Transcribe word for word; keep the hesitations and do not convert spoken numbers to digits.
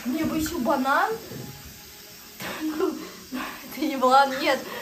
Мне бы еще банан. Ну, это не банан, нет.